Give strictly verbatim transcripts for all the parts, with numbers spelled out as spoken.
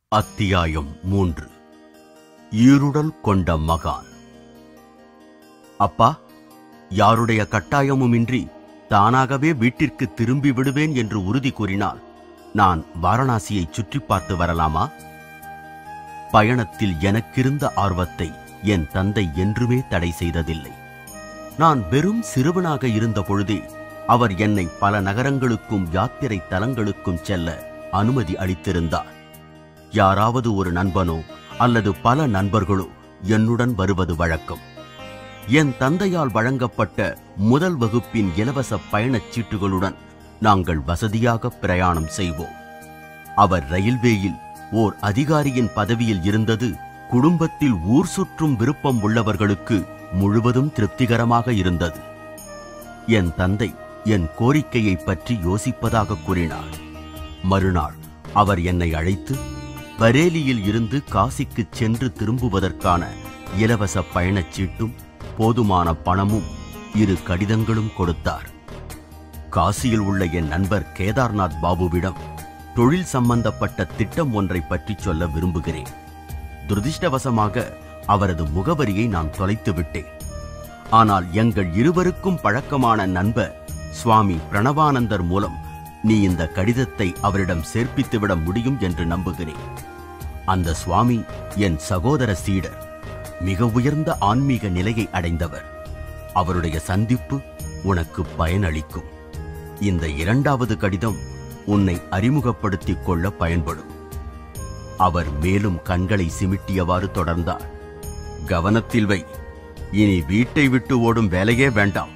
அத்தியாயம் மூன்று. ஈருடல் கொண்ட மகான். அப்பா, யாருடைய கட்டாயமுமின்றி தானாகவே வீட்டிற்கு திரும்பி விடுவேன் என்று உறுதி கூறினால் நான் வாரணாசியை சுற்றி பார்த்து வரலாமா? பயணத்தில் எனக்கிருந்த ஆர்வத்தை என் தந்தை என்றுமே தடை செய்ததில்லை. நான் வெறும் சிறுவனாக இருந்த பொழுதே அவர் என்னை பல நகரங்களுக்கும் யாத்திரை தலங்களுக்கும் செல்ல அனுமதி அளித்திருந்தார். யாராவது ஒரு நண்பனோ அல்லது பல நண்பர்களோ என்னுடன் வருவது வழக்கம். என் தந்தையால் வழங்கப்பட்ட முதல் வகுப்பின் இலவச பயணச் சீட்டுகளுடன் நாங்கள் வசதியாக பிரயாணம் செய்வோம். அவர் ரயில்வேயில் ஓர் அதிகாரியின் பதவியில் இருந்தது குடும்பத்தில் ஊர் சுற்றும் விருப்பம் உள்ளவர்களுக்கு முழுவதும் திருப்திகரமாக இருந்தது. என் தந்தை என் கோரிக்கையை பற்றி யோசிப்பதாக கூறினார். மறுநாள் அவர் என்னை அழைத்து பரேலியில் இருந்து காசிக்கு சென்று திரும்புவதற்கான இலவச பயணச்சீட்டும் போதுமான பணமும் இரு கடிதங்களும் கொடுத்தார். காசியில் உள்ள என் நண்பர் கேதார்நாத் பாபுவிடம் தொழில் சம்பந்தப்பட்ட திட்டம் ஒன்றை பற்றி சொல்ல விரும்புகிறேன். துரதிர்ஷ்டவசமாக அவரது முகவரியை நான் தொலைத்து விட்டேன். ஆனால் எங்கள் இருவருக்கும் பழக்கமான நண்பர் சுவாமி பிரணவானந்தர் மூலம் நீ இந்த கடிதத்தை அவரிடம் சேர்ப்பித்துவிட முடியும் என்று நம்புகிறேன். அந்த சுவாமி என் சகோதர சீடர், மிக உயர்ந்த ஆன்மீக நிலையை அடைந்தவர். அவருடைய சந்திப்பு உனக்கு பயனளிக்கும். இந்த இரண்டாவது கடிதம் உன்னை அறிமுகப்படுத்திக் கொள்ள பயன்படும். அவர் மேலும் கண்களை சிமிட்டியவாறு தொடர்ந்தார். கவனத்தில் வை, இனி வீட்டை விட்டு ஓடும் வேலையே வேண்டாம்.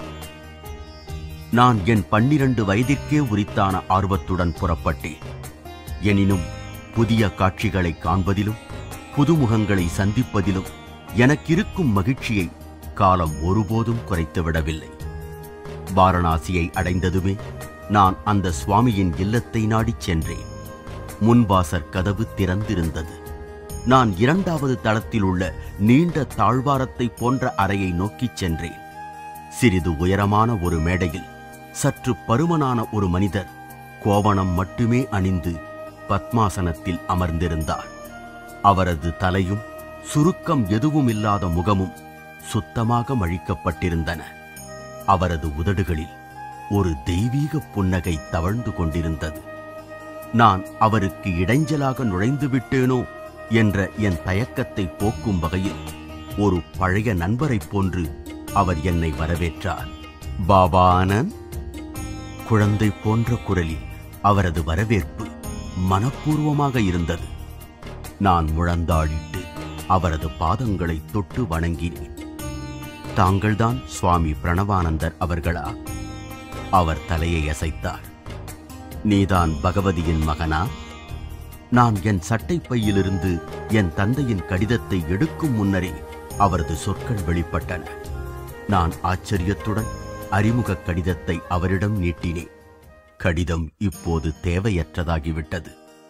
நான் என் பன்னிரண்டு வயதிற்கே உரித்தான ஆர்வத்துடன் புறப்பட்டேன். எனினும் புதிய காட்சிகளை காண்பதிலும் புதுமுகங்களை சந்திப்பதிலும் எனக்கிருக்கும் மகிழ்ச்சியை காலம் ஒருபோதும் குறைத்துவிடவில்லை. வாரணாசியை அடைந்ததுமே நான் அந்த சுவாமியின் இல்லத்தை நாடிச் சென்றேன். முன்வாசற் கதவு திறந்திருந்தது. நான் இரண்டாவது தளத்தில் உள்ள நீண்ட தாழ்வாரத்தை போன்ற அறையை நோக்கிச் சென்றேன். சிறிது உயரமான ஒரு மேடையில் சற்று பருமனான ஒரு மனிதர் கோவணம் மட்டுமே அணிந்து பத்மாசனத்தில் அமர்ந்திருந்தார். அவரது தலையும் சுருக்கம் எதுவும் இல்லாத முகமும் சுத்தமாக மழிக்கப்பட்டிருந்தன. அவரது உதடுகளில் ஒரு தெய்வீக புன்னகை தவழ்ந்து கொண்டிருந்தது. நான் அவருக்கு இடைஞ்சலாக நுழைந்து விட்டேனோ என்ற என் தயக்கத்தை போக்கும் வகையில் ஒரு பழைய நண்பரைப் போன்று அவர் என்னை வரவேற்றார். பாபா ஆனந்த். குழந்தை போன்ற குரலில் அவரது வரவேற்பு மனப்பூர்வமாக இருந்தது. நான் முழந்தாளிட்டு அவரது பாதங்களை தொட்டு வணங்கினேன். தாங்கள்தான் சுவாமி பிரணவானந்தர் அவர்களா? அவர் தலையை அசைத்தார். நீதான் பகவதியின் மகனா? நான் என் சட்டை பையிலிருந்து என் தந்தையின் கடிதத்தை எடுக்கும் முன்னரே அவரது சொற்கள் வெளிப்பட்டன. நான் ஆச்சரியத்துடன் அறிமுக கடிதத்தை அவரிடம் நீட்டினேன். கடிதம் இப்போது தேவையற்றதாகிவிட்டது.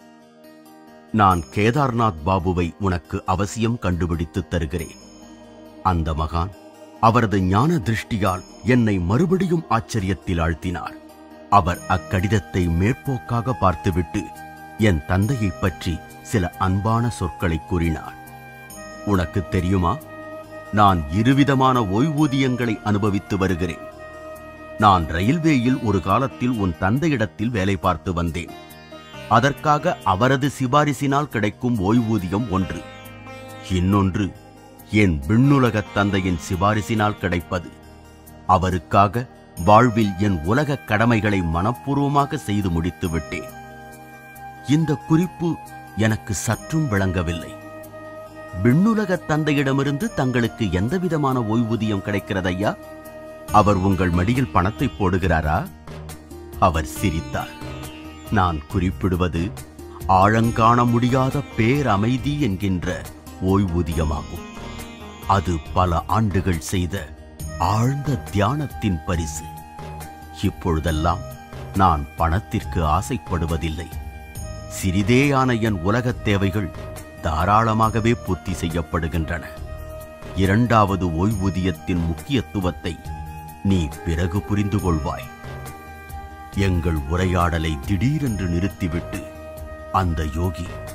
நான் கேதார்நாத் பாபுவை உனக்கு அவசியம் கண்டுபிடித்து தருகிறேன். அந்த மகான் அவரது ஞான திருஷ்டியால் என்னை மறுபடியும் ஆச்சரியத்தில் ஆழ்த்தினார். அவர் அக்கடிதத்தை மேற்போக்காக பார்த்துவிட்டு என் தந்தையை பற்றி சில அன்பான சொற்களை கூறினார். உனக்கு தெரியுமா, நான் இருவிதமான ஓய்வூதியங்களை அனுபவித்து வருகிறேன். நான் ரயில்வேயில் ஒரு காலத்தில் உன் தந்தையிடத்தில் வேலை பார்த்து வந்தேன். அதற்காக அவரது சிபாரிசினால் கிடைக்கும் ஓய்வூதியம் ஒன்று. இன்னொன்று என் விண்ணுலகத் தந்தையின் சிபாரிசினால் கிடைப்பது. அவருக்காக வாழ்வில் என் உலக கடமைகளை மனப்பூர்வமாக செய்து முடித்து விட்டேன். இந்த குறிப்பு எனக்கு சற்றும் விளங்கவில்லை. விண்ணுலகத் தந்தையிடமிருந்து தங்களுக்கு எந்தவிதமான ஓய்வூதியம் கிடைக்கிறதையா? அவர் உங்கள் மடியில் பணத்தை போடுகிறாரா? அவர் சிரித்தார். நான் குறிப்பிடுவது ஆழங்காண முடியாத பேரமைதி என்கின்ற ஓய்வூதியமாகும். அது பல ஆண்டுகள் செய்த ஆழ்ந்த தியானத்தின் பரிசு. இப்பொழுதெல்லாம் நான் பணத்திற்கு ஆசைப்படுவதில்லை. சிறிதேயான என் உலகத் தேவைகள் தாராளமாகவே பூர்த்தி செய்யப்படுகின்றன. இரண்டாவது ஓய்வூதியத்தின் முக்கியத்துவத்தை நீ பிறகு புரிந்து கொள்வாய். எங்கள் உரையாடலை திடீரென்று நிறுத்திவிட்டு அந்த யோகி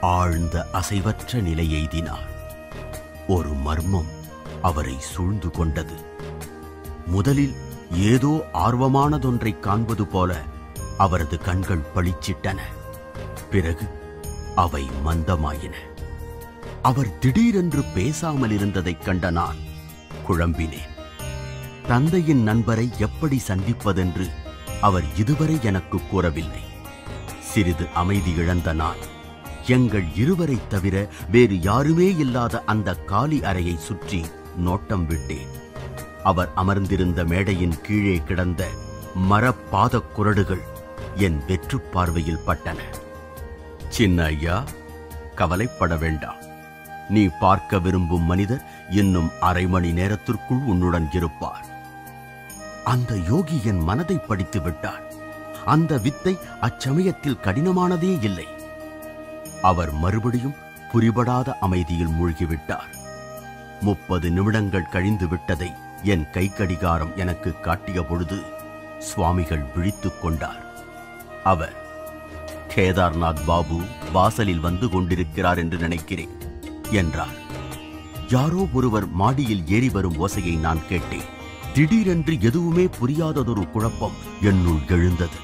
ஆழ்ந்த அசைவற்ற நிலை எய்தினார். ஒரு மர்மம் அவரை சூழ்ந்து கொண்டது. முதலில் ஏதோ ஆர்வமானதொன்றை காண்பது போல அவரது கண்கள் பளிச்சிட்டன. பிறகு அவை மந்தமாயின. அவர் திடீரென்று பேசாமல் இருந்ததைக் கண்ட நான் குழம்பினேன். தந்தையின் நண்பரை எப்படி சந்திப்பதென்று அவர் இதுவரை எனக்கு கூறவில்லை. சிறிது அமைதி இழந்த நான் எங்கள் இருவரை தவிர வேறு யாருமே இல்லாத அந்த காலி அறையை சுற்றி நோட்டம் விட்டேன். அவர் அமர்ந்திருந்த மேடையின் கீழே கிடந்த மரப்பாதக் குரடுகள் என் வெற்று பார்வையில் பட்டன. சின்ன ஐயா, கவலைப்பட வேண்டாம். நீ பார்க்க விரும்பும் மனிதர் இன்னும் அரை மணி நேரத்திற்குள் உன்னுடன் இருப்பார். அந்த யோகி என் மனதை படித்து விட்டார். அந்த வித்தை அச்சமயத்தில் கடினமானதே இல்லை. அவர் மறுபடியும் புரிபடாத அமைதியில் மூழ்கிவிட்டார். முப்பது நிமிடங்கள் கழிந்து விட்டதை என் கை கடிகாரம் எனக்கு காட்டிய பொழுது சுவாமிகள் விழித்துக் கொண்டார். அவர், கேதார்நாத் பாபு வாசலில் வந்து கொண்டிருக்கிறார் என்று நினைக்கிறேன் என்றார். யாரோ ஒருவர் மாடியில் ஏறி வரும் ஓசையை நான் கேட்டேன். திடீரென்று எதுவுமே புரியாததொரு குழப்பம் என்னுள் எழுந்தது.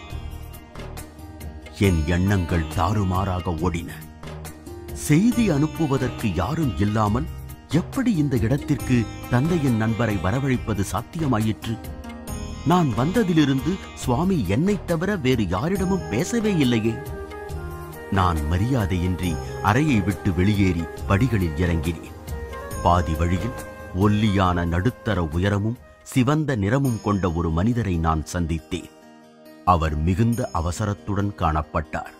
என் எண்ணங்கள் தாறுமாறாக ஓடின. செய்தி அனுப்புவதற்கு யாரும் இல்லாமல் எப்படி இந்த இடத்திற்கு தந்தையின் நண்பரை வரவழைப்பது சாத்தியமாயிற்று? நான் வந்ததிலிருந்து சுவாமி என்னைத் தவிர வேறு யாரிடமும் பேசவே இல்லையே. நான் மரியாதையின்றி அறையை விட்டு வெளியேறி படிகளில் இறங்கினேன். பாதி வழியில் ஒல்லியான நடுத்தர உயரமும் சிவந்த நிறமும் கொண்ட ஒரு மனிதரை நான் சந்தித்தேன். அவர் மிகுந்த அவசரத்துடன் காணப்பட்டார்.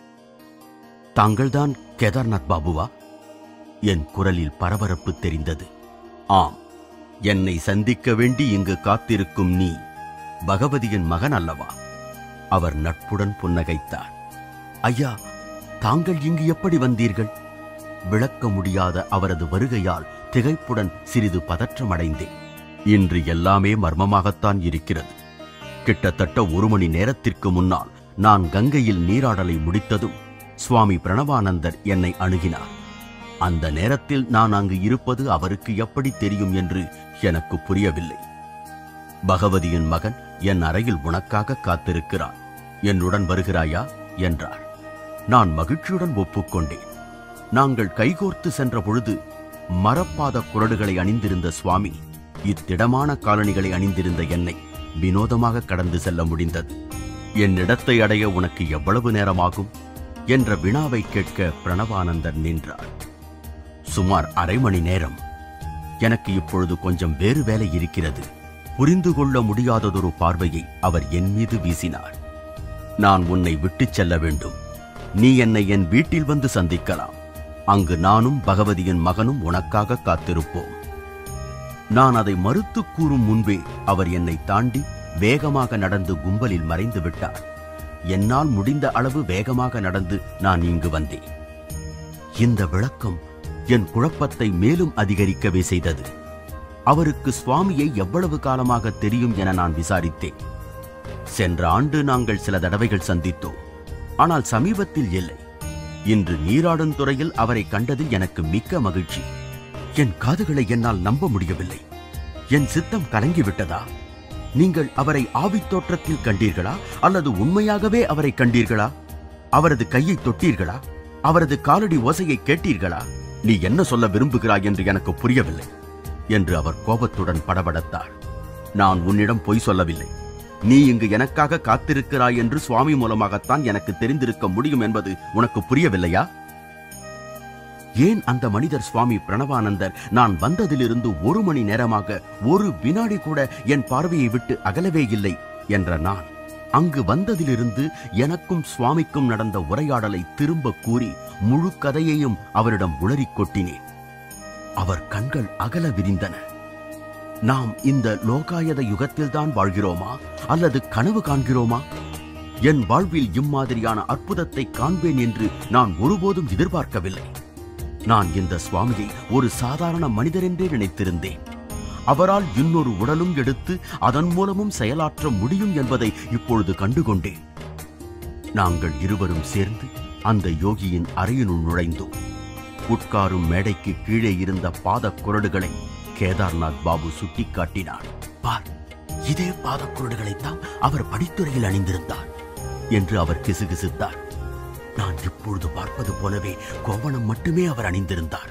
தாங்கள்தான் கேதார்நாத் பாபுவா? என் குரலில் பரபரப்பு தெரிந்தது. ஆம், என்னை சந்திக்க வேண்டி இங்கு காத்திருக்கும் நீ பகவதியின் மகன் அல்லவா? அவர் நட்புடன் புன்னகைத்தார். ஐயா, தாங்கள் இங்கு எப்படி வந்தீர்கள்? விளக்க முடியாத அவரது வருகையால் திகைப்புடன் சிறிது பதற்றமடைந்தேன். இன்று எல்லாமே மர்மமாகத்தான் இருக்கிறது. கிட்டத்தட்ட ஒரு மணி நேரத்திற்கு முன்னால் நான் கங்கையில் நீராடலை முடித்ததும் சுவாமி பிரணவானந்தர் என்னை அணுகினார். அந்த நேரத்தில் நான் அங்கு இருப்பது அவருக்கு எப்படி தெரியும் என்று எனக்கு புரியவில்லை. பகவதியின் மகன் என் அறையில் உனக்காக காத்திருக்கிறான், என்னுடன் வருகிறாயா என்றார். நான் மகிழ்ச்சியுடன் ஒப்புக்கொண்டேன். நாங்கள் கைகோர்த்து சென்ற பொழுது மரப்பாத குரடுகளை அணிந்திருந்த சுவாமி இத்திடமான காலணிகளை அணிந்திருந்த என்னை வினோதமாக கடந்து செல்ல முடிந்தது. என் இடத்தை அடைய உனக்கு எவ்வளவு நேரமாகும் என்ற வினாவை கேட்க பிரணவானந்தர் நின்றார். சுமார் அரை மணி நேரம். எனக்கு இப்பொழுது கொஞ்சம் வேறு வேலை இருக்கிறது. புரிந்து கொள்ள முடியாததொரு பார்வையை அவர் என் மீது வீசினார். நான் உன்னை விட்டுச் செல்ல வேண்டும். நீ என்னை என் வீட்டில் வந்து சந்திக்கலாம். அங்கு நானும் பகவதியின் மகனும் உனக்காக காத்திருப்போம். நான் அதை மறுத்து கூறும் முன்பே அவர் என்னை தாண்டி வேகமாக நடந்து கும்பலில் மறைந்து விட்டார். என்னால் முடிந்த அளவு வேகமாக நடந்து நான் இங்கு வந்தேன். இந்த விளக்கம் என் குழப்பத்தை மேலும் அதிகரிக்கவே செய்தது. அவருக்கு சுவாமியை எவ்வளவு காலமாக தெரியும் என நான் விசாரித்தேன். சென்ற ஆண்டு நாங்கள் சில தடவைகள் சந்தித்தோம், ஆனால் சமீபத்தில் இல்லை. இன்று நீராடும் துறையில் அவரை கண்டதில் எனக்கு மிக்க மகிழ்ச்சி. என் காதுகளை என்னால் நம்ப முடியவில்லை. என் சித்தம் கலங்கிவிட்டதா? நீங்கள் அவரை ஆவித் தோற்றத்தில் கண்டீர்களா அல்லது உண்மையாகவே அவரை கண்டீர்களா? அவரது கையை தொட்டீர்களா? அவரது காலடி ஓசையை கேட்டீர்களா? நீ என்ன சொல்ல விரும்புகிறாய் என்று எனக்கு புரியவில்லை என்று அவர் கோபத்துடன் படபடத்தார். நான் உன்னிடம் பொய் சொல்லவில்லை. நீ இங்கு எனக்காக காத்திருக்கிறாய் என்று சுவாமி மூலமாகத்தான் எனக்கு தெரிந்திருக்க முடியும் என்பது உனக்கு புரியவில்லையா? ஏன் அந்த மனிதர் சுவாமி பிரணவானந்தர் நான் வந்ததிலிருந்து ஒரு மணி நேரமாக ஒரு வினாடி கூட என் பார்வையை விட்டு அகலவே இல்லை என்ற நான் அங்கு வந்ததிலிருந்து எனக்கும் சுவாமிக்கும் நடந்த உரையாடலை திரும்ப கூறி முழு கதையையும் அவரிடம் உளறிக் கொட்டினேன். அவர் கண்கள் அகல விரிந்தன. நாம் இந்த லோகாயத யுகத்தில்தான் வாழ்கிறோமா அல்லது கனவு காண்கிறோமா? என் வாழ்வில் இம்மாதிரியான அற்புதத்தை காண்பேன் என்று நான் ஒருபோதும் எதிர்பார்க்கவில்லை. நான் இந்த சுவாமியை ஒரு சாதாரண மனிதர் என்றே நினைத்திருந்தேன். அவரால் இன்னொரு உடலும் எடுத்து அதன் மூலமும் செயலாற்ற முடியும் என்பதை இப்பொழுது கண்டுகொண்டேன். நாங்கள் இருவரும் சேர்ந்து அந்த யோகியின் அறையினுள் நுழைந்தோம். உட்காரும் மேடைக்கு கீழே இருந்த பாத குரடுகளை கேதார்நாத் பாபு சுட்டிக்காட்டினார். பார், இதே பாத குரடுகளைத்தான் அவர் படித்துறையில் அணிந்திருந்தார் என்று அவர் கிசுகிசுத்தார். நான் இப்பொழுது பார்ப்பது போலவே கோவணம் மட்டுமே அவர் அணிந்திருந்தார்.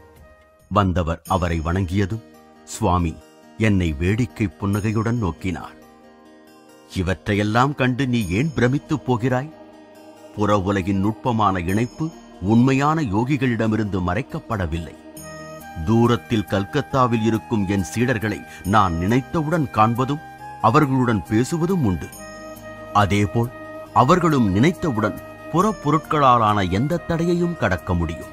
வந்தவர் அவரை வணங்கியதும் சுவாமி என்னை வேடிக்கை புன்னகையுடன் நோக்கினார். இவற்றையெல்லாம் கண்டு நீ ஏன் பிரமித்து போகிறாய்? புற உலகின் நுட்பமான இணைப்பு உண்மையான யோகிகளிடமிருந்து மறைக்கப்படவில்லை. தூரத்தில் கல்கத்தாவில் இருக்கும் என் சீடர்களை நான் நினைத்தவுடன் காண்பதும் அவர்களுடன் பேசுவதும் உண்டு. அதேபோல் அவர்களும் நினைத்தவுடன் புறப்பொருட்களாலான எந்த தடையையும் கடக்க முடியும்.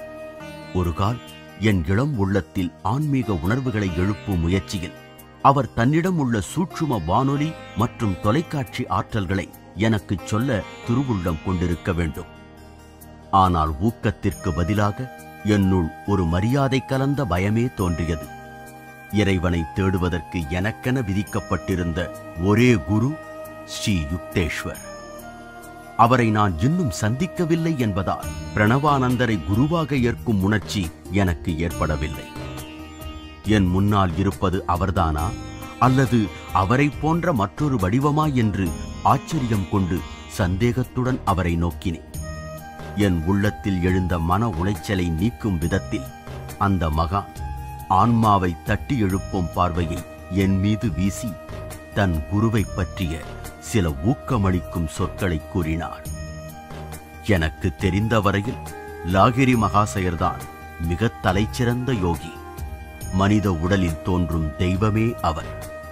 ஒரு கால் என் இளம் உள்ளத்தில் ஆன்மீக உணர்வுகளை எழுப்பும் முயற்சியில் அவர் தன்னிடம் உள்ள சூட்சும வானொலி மற்றும் தொலைக்காட்சி ஆற்றல்களை எனக்கு சொல்ல திருவுள்ளம் கொண்டிருக்க வேண்டும். ஆனால் ஊக்கத்திற்கு பதிலாக என்னுள் ஒரு மரியாதை கலந்த பயமே தோன்றியது. இறைவனை தேடுவதற்கு எனக்கென விதிக்கப்பட்டிருந்த ஒரே குரு ஸ்ரீ யுக்தேஸ்வர். அவரை நான் இன்னும் சந்திக்கவில்லை என்பதால் பிரணவானந்தரை குருவாக ஏற்கும் உணர்ச்சி எனக்கு ஏற்படவில்லை. என் முன்னால் இருப்பது அவர்தானா அல்லது அவரை போன்ற மற்றொரு வடிவமா என்று ஆச்சரியம் கொண்டு சந்தேகத்துடன் அவரை நோக்கினேன். என் உள்ளத்தில் எழுந்த மன உளைச்சலை நீக்கும் விதத்தில் அந்த மகான் ஆன்மாவை தட்டி எழுப்பும் பார்வையை என் மீது வீசி தன் குருவை பற்றிய சில ஊக்கமளிக்கும் சொற்களை கூறினார். எனக்கு தெரிந்த வரையில் லாகிரி மகாசயர்தான் மிக தலைச்சிறந்த யோகி. மனித உடலில் தோன்றும் தெய்வமே அவர்.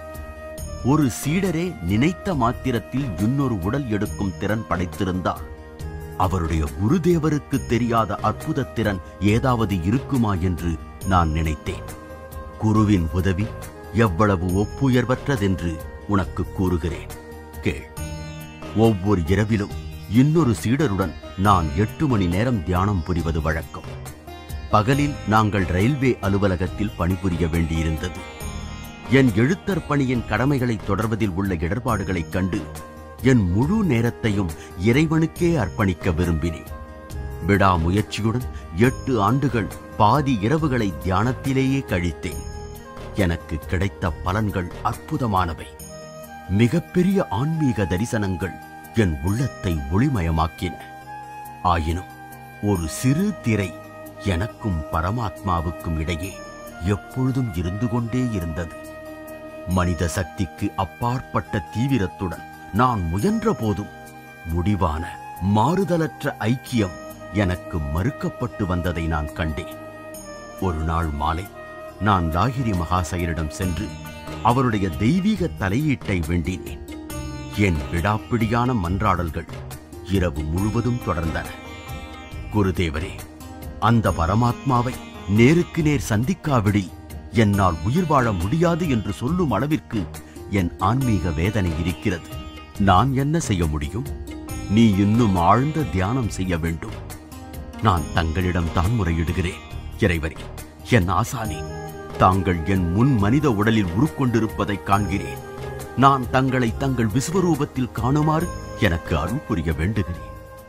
ஒரு சீடரே நினைத்த மாத்திரத்தில் இன்னொரு உடல் எடுக்கும் திறன் படைத்திருந்தால் அவருடைய குருதேவருக்கு தெரியாத அற்புத திறன் ஏதாவது இருக்குமா என்று நான் நினைத்தேன். குருவின் உதவி எவ்வளவு ஒப்புயர்வற்றதென்று உனக்கு கூறுகிறேன், கேள். ஒவ்வொரு இரவிலும் இன்னொரு சீடருடன் நான் எட்டு மணி நேரம் தியானம் புரிவது வழக்கம். பகலில் நாங்கள் ரயில்வே அலுவலகத்தில் பணிபுரிய வேண்டியிருந்தது. என் எழுத்தர் பணியின் கடமைகளை தொடர்வதில் உள்ள இடர்பாடுகளைக் கண்டு என் முழு நேரத்தையும் இறைவனுக்கே அர்ப்பணிக்க விரும்பினேன். விடாமுயற்சியுடன் எட்டு ஆண்டுகள் பாதி இரவுகளை தியானத்திலேயே கழித்தேன். எனக்கு கிடைத்த பலன்கள் அற்புதமானவை. மிகப்பெரிய ஆன்மீக தரிசனங்கள் என் உள்ளத்தை ஒளிமயமாக்கின. ஆயினும் ஒரு சிறு திரை எனக்கும் பரமாத்மாவுக்கும் இடையே எப்பொழுதும் இருந்து கொண்டே இருந்தது. மனித சக்திக்கு அப்பாற்பட்ட தீவிரத்துடன் நான் முயன்ற போதும் முடிவான மாறுதலற்ற ஐக்கியம் எனக்கு மறுக்கப்பட்டு வந்ததை நான் கண்டேன். ஒரு நாள் மாலை நான் லாகிரி மகாசயரிடம் சென்று அவருடைய தெய்வீக தலையீட்டை வேண்டினேன். என் விடாப்பிடியான மன்றாடல்கள் இரவு முழுவதும் தொடர்ந்தன. குருதேவரே, அந்த பரமாத்மாவை நேருக்கு நேர் சந்திக்காவிடில் என்னால் உயிர் வாழ முடியாது என்று சொல்லும் அளவிற்கு என் ஆன்மீக வேதனை இருக்கிறது. நான் என்ன செய்ய முடியும்? நீ இன்னும் ஆழ்ந்த தியானம் செய்ய வேண்டும். நான் தங்களிடம் தான் முறையிடுகிறேன். இறைவரே, என் ஆசானே, தாங்கள் என் முன் மனித உடலில் உருக்கொண்டிருப்பதை காண்கிறேன். நான் தங்களை தங்கள் விஸ்வரூபத்தில் காணுமாறு எனக்கு அருள் புரிய வேண்டுகிறேன்.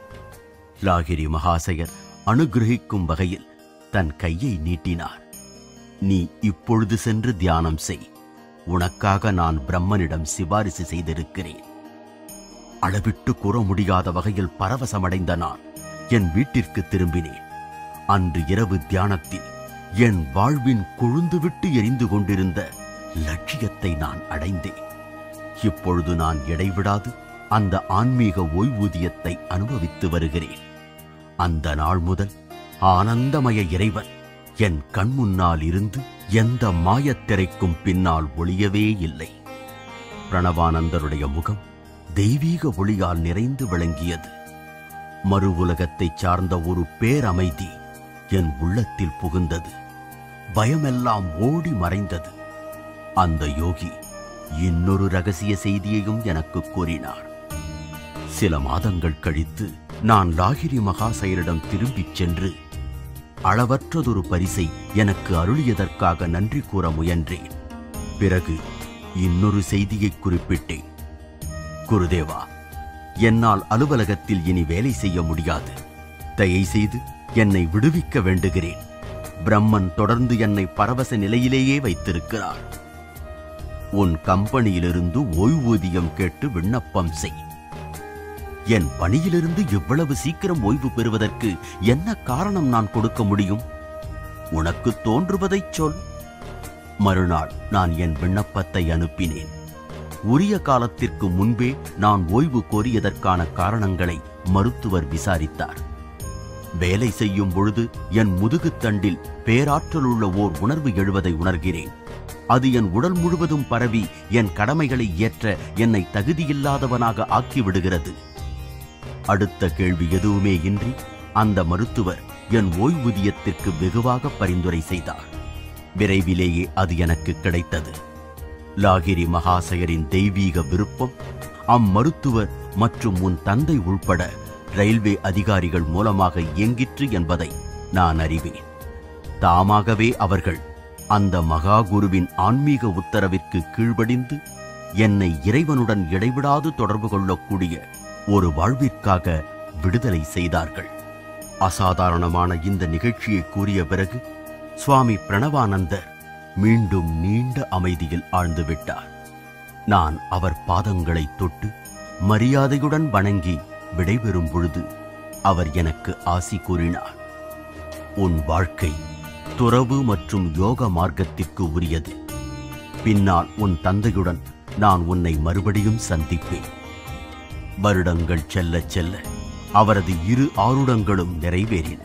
லாகிரி மகாசயர் அனுகிரகிக்கும் வகையில் தன் கையை நீட்டினார். நீ இப்பொழுது சென்று தியானம் செய். உனக்காக நான் பிரம்மனிடம் சிபாரிசு செய்திருக்கிறேன். அளவிட்டு கூற முடியாத வகையில் பரவசமடைந்த நான் என் வீட்டிற்கு திரும்பினேன். அன்று இரவு தியானத்தில் என் வாழ்வின் கொழுந்துவிட்டு எரிந்து கொண்டிருந்த லட்சியத்தை நான் அடைந்தேன். இப்பொழுது நான் இடைவிடாது அந்த ஆன்மீக ஓய்வூதியத்தை அனுபவித்து வருகிறேன். அந்த நாள் முதல் ஆனந்தமய இறைவன் என் கண் முன்னால் இருந்து எந்த மாயத்திரைக்கும் பின்னால் ஒளியவே இல்லை. பிரணவானந்தருடைய முகம் தெய்வீக ஒளியால் நிறைந்து விளங்கியது. மறு உலகத்தை சார்ந்த ஒரு பேரமைதி என் உள்ளத்தில் புகுந்தது. பயமெல்லாம் ஓடி மறைந்தது. அந்த யோகி இன்னொரு ரகசிய செய்தியையும் எனக்கு கூறினார். சில மாதங்கள் கழித்து நான் லாகிரி மகாசயரிடம் திரும்பிச் சென்று அளவற்றதொரு பரிசை எனக்கு அருளியதற்காக நன்றி கூற முயன்றேன். பிறகு இன்னொரு செய்தியை குறிப்பிட்டேன். குருதேவா, என்னால் அலுவலகத்தில் இனி வேலை செய்ய முடியாது. தயை செய்து என்னை விடுவிக்க வேண்டுகிறேன். பிரம்மன் தொடர்ந்து என்னை பரவச நிலையிலேயே வைத்திருக்கிறார். உன் கம்பெனியிலிருந்து ஓய்வூதியம் கேட்டு விண்ணப்பம் செய். என் பணியிலிருந்து இவ்வளவு சீக்கிரம் ஓய்வு பெறுவதற்கு என்ன காரணம் நான் கொடுக்க முடியும்? உனக்கு தோன்றுவதைச் சொல். மறுநாள் நான் என் விண்ணப்பத்தை அனுப்பினேன். உரிய காலத்திற்கு முன்பே நான் ஓய்வு கோரியதற்கான காரணங்களை மருத்துவர் விசாரித்தார். வேலை செய்யும் பொழுது என் முதுகுத்தண்டில் பேராற்றலுள்ள ஓர் உணர்வு எழுவதை உணர்கிறேன். அது என் உடல் முழுவதும் பரவி என் கடமைகளை ஏற்ற என்னை தகுதியில்லாதவனாக ஆக்கிவிடுகிறது. அடுத்த கேள்வி எதுவுமே இன்றி அந்த மருத்துவர் என் ஓய்வூதியத்திற்கு வெகுவாக பரிந்துரை செய்தார். விரைவிலேயே அது எனக்கு கிடைத்தது. லாகிரி மகாசயரின் தெய்வீக விருப்பம் அம்மருத்துவர் மற்றும் உன் தந்தை உள்பட ரயில்வே அதிகாரிகள் மூலமாக இயங்கிற்று என்பதை நான் அறிவேன். தாமாகவே அவர்கள் அந்த மகா குருவின் ஆன்மீக உத்தரவிற்கு கீழ்ப்படிந்து என்னை இறைவனுடன் இடைவிடாது தொடர்பு கொள்ளக்கூடிய ஒரு வாழ்விற்காக விடுதலை செய்தார்கள். அசாதாரணமான இந்த நிகழ்ச்சியை கூறிய பிறகு சுவாமி பிரணவானந்தர் மீண்டும் நீண்ட அமைதியில் ஆழ்ந்துவிட்டார். நான் அவர் பாதங்களை தொட்டு மரியாதையுடன் வணங்கி விடைபெறும் பொழுது அவர் எனக்கு ஆசி கூறினார். உன் வாழ்க்கை துறவு மற்றும் யோக மார்க்கத்திற்கு உரியது. பின்னால் உன் தந்தையுடன் நான் உன்னை மறுபடியும் சந்திப்பேன். வருடங்கள் செல்ல செல்ல அவரது இரு ஆருடங்களும் நிறைவேறின.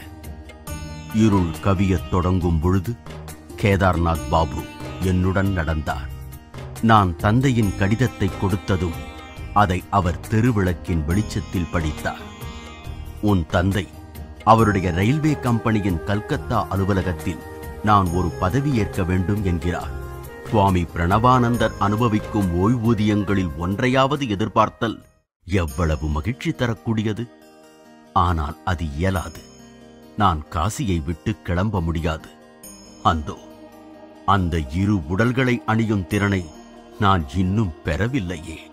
இருள் கவியத் தொடங்கும் பொழுது கேதார்நாத் பாபு என்னுடன் நடந்தார். நான் தந்தையின் கடிதத்தை கொடுத்ததும் அதை அவர் தெருவிளக்கின் வெளிச்சத்தில் படித்தார். உன் தந்தை அவருடைய ரயில்வே கம்பெனியின் கல்கத்தா அலுவலகத்தில் நான் ஒரு பதவி ஏற்க வேண்டும் என்கிறார். சுவாமி பிரணவானந்தர் அனுபவிக்கும் ஓய்வூதியங்களில் ஒன்றையாவது எதிர்பார்த்தல் எவ்வளவு மகிழ்ச்சி தரக்கூடியது. ஆனால் அது இயலாது. நான் காசியை விட்டு கிளம்ப முடியாது. அந்தோ அந்த இரு உடல்களை அணியும் திறனை நான் இன்னும் பெறவில்லையே.